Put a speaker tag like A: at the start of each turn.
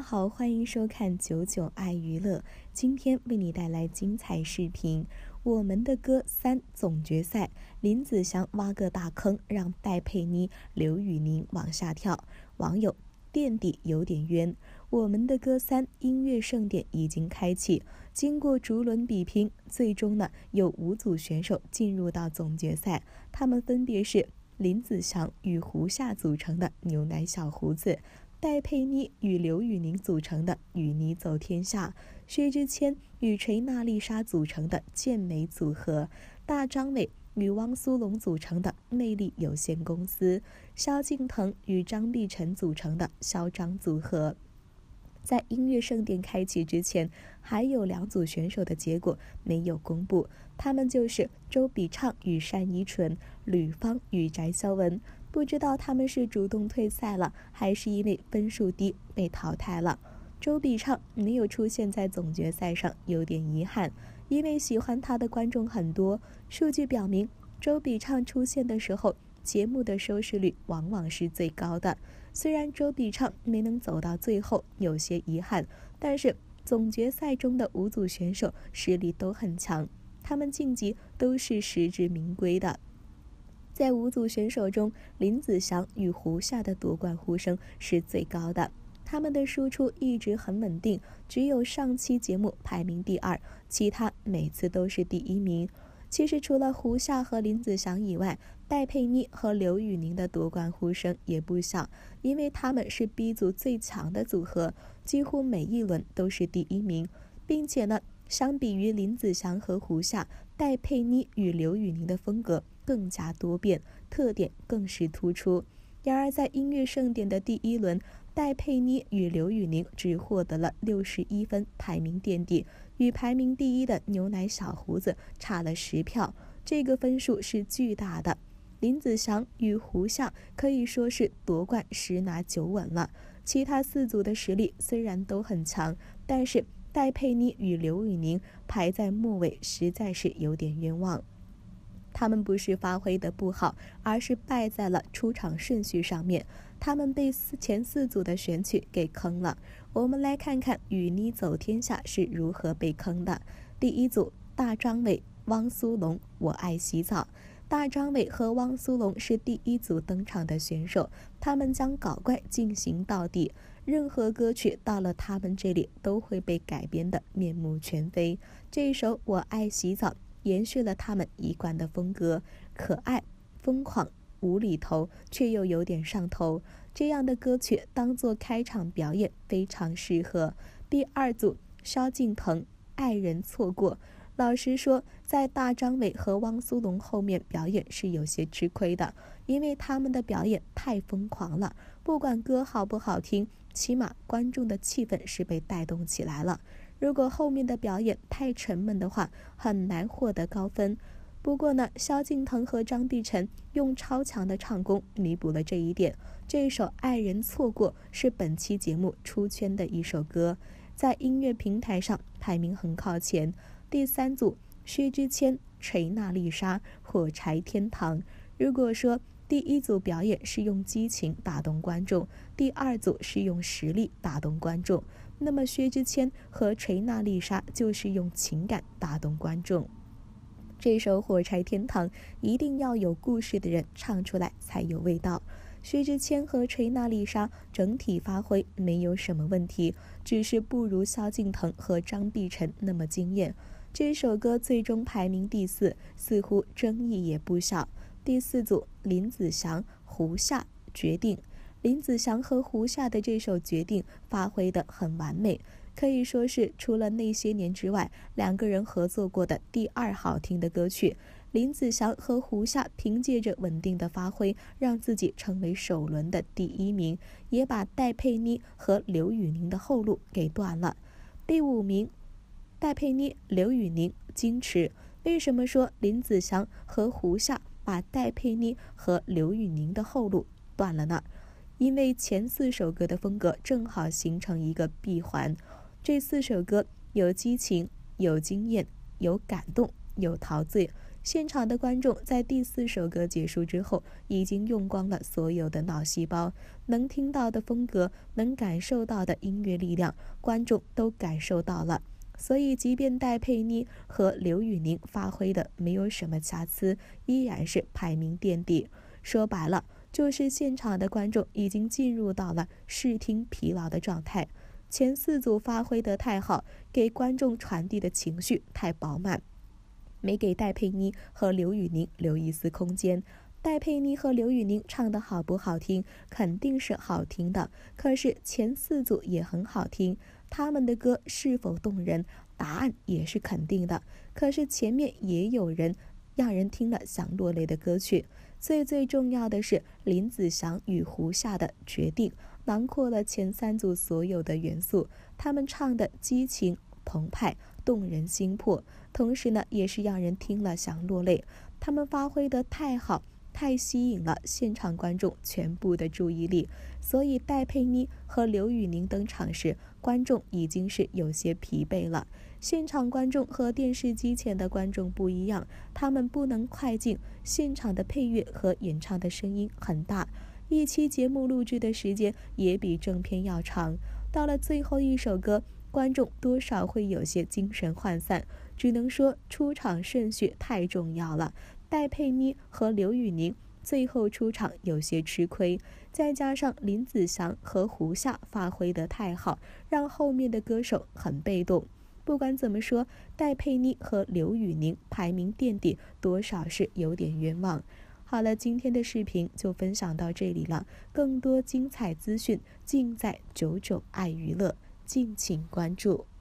A: 好，欢迎收看99爱娱乐。今天为你带来精彩视频，我们的歌3总决赛，林子祥挖个大坑，让戴佩妮、刘宇宁往下跳。网友垫底有点冤。我们的歌3音乐盛典已经开启，经过逐轮比拼，最终呢有5组选手进入到总决赛，他们分别是林子祥与胡夏组成的牛奶小胡子，戴佩妮与刘宇宁组成的与你走天下，薛之谦与锤娜丽莎组成的健美组合，大张伟与汪苏泷组成的魅力有限公司，萧敬腾与张碧晨组成的嚣张组合。在音乐盛典开启之前，还有2组选手的结果没有公布，他们就是周笔畅与单依纯，吕方与翟潇闻。不知道他们是主动退赛了，还是因为分数低被淘汰了。周笔畅没有出现在总决赛上，有点遗憾，因为喜欢他的观众很多。数据表明，周笔畅出现的时候，节目的收视率往往是最高的。虽然周笔畅没能走到最后，有些遗憾，但是总决赛中的5组选手实力都很强，他们晋级都是实至名归的。在5组选手中，林子祥与胡夏的夺冠呼声是最高的，他们的输出一直很稳定，只有上期节目排名第2，其他每次都是第1名。其实除了胡夏和林子祥以外，戴佩妮和刘宇宁的夺冠呼声也不小，因为他们是 B 组最强的组合，几乎每一轮都是第1名，并且呢，相比于林子祥和胡夏，戴佩妮与刘宇宁的风格更加多变，特点更是突出。然而在音乐盛典的第1轮，戴佩妮与刘宇宁只获得了61分，排名垫底，与排名第1的牛奶小胡子差了10票，这个分数是巨大的。林子祥与胡夏可以说是夺冠10拿9稳了，其他4组的实力虽然都很强，但是戴佩妮与刘宇宁排在末尾，实在是有点冤枉。他们不是发挥的不好，而是败在了出场顺序上面，他们被前4组的选曲给坑了。我们来看看与你走天下是如何被坑的。第1组，大张伟、汪苏泷，我爱洗澡。大张伟和汪苏泷是第1组登场的选手，他们将搞怪进行到底，任何歌曲到了他们这里都会被改编的面目全非。这首我爱洗澡延续了他们一贯的风格，可爱、疯狂、无厘头，却又有点上头，这样的歌曲当作开场表演非常适合。第2组，萧敬腾，爱人错过。老实说，在大张伟和汪苏泷后面表演是有些吃亏的，因为他们的表演太疯狂了，不管歌好不好听，起码观众的气氛是被带动起来了。如果后面的表演太沉闷的话，很难获得高分。不过呢，萧敬腾和张碧晨用超强的唱功弥补了这一点。这首《爱人错过》是本期节目出圈的一首歌，在音乐平台上排名很靠前。第3组，薛之谦、锤娜丽莎，火柴天堂。如果说第1组表演是用激情打动观众，第2组是用实力打动观众，那么薛之谦和锤娜丽莎就是用情感打动观众。这首火柴天堂一定要有故事的人唱出来才有味道。薛之谦和锤娜丽莎整体发挥没有什么问题，只是不如萧敬腾和张碧晨那么惊艳。这首歌最终排名第4，似乎争议也不小。第4组，林子祥、胡夏，决定。林子祥和胡夏的这首《决定》发挥得很完美，可以说是除了那些年之外，2个人合作过的第2好听的歌曲。林子祥和胡夏凭借着稳定的发挥，让自己成为首轮的第1名，也把戴佩妮和刘宇宁的后路给断了。第5名，戴佩妮、刘宇宁，矜持。为什么说林子祥和胡夏把戴佩妮和刘宇宁的后路断了呢？因为前4首歌的风格正好形成一个闭环，这4首歌有激情，有惊艳，有感动，有陶醉， 现场的观众在第4首歌结束之后，已经用光了所有的脑细胞，能听到的风格，能感受到的音乐力量，观众都感受到了。所以即便戴佩妮和刘宇宁发挥的没有什么瑕疵，依然是排名垫底。说白了，就是现场的观众已经进入到了视听疲劳的状态。前4组发挥得太好，给观众传递的情绪太饱满，没给戴佩妮和刘宇宁留一丝空间。戴佩妮和刘宇宁唱得好不好听，肯定是好听的，可是前4组也很好听，他们的歌是否动人，答案也是肯定的。可是前面也有人让人听了想落泪的歌曲。最重要的是林子祥与胡夏的决定，囊括了前3组所有的元素，他们唱的激情澎湃，动人心魄，同时呢也是让人听了想落泪。他们发挥得太好，太吸引了现场观众全部的注意力，所以戴佩妮和刘宇宁登场时，观众已经是有些疲惫了。现场观众和电视机前的观众不一样，他们不能快进，现场的配乐和演唱的声音很大，一期节目录制的时间也比正片要长。到了最后一首歌，观众多少会有些精神涣散，只能说出场顺序太重要了。戴佩妮和刘宇宁最后出场有些吃亏，再加上林子祥和胡夏发挥得太好，让后面的歌手很被动。不管怎么说，戴佩妮和刘宇宁排名垫底，多少是有点冤枉。好了，今天的视频就分享到这里了，更多精彩资讯尽在99爱娱乐，敬请关注。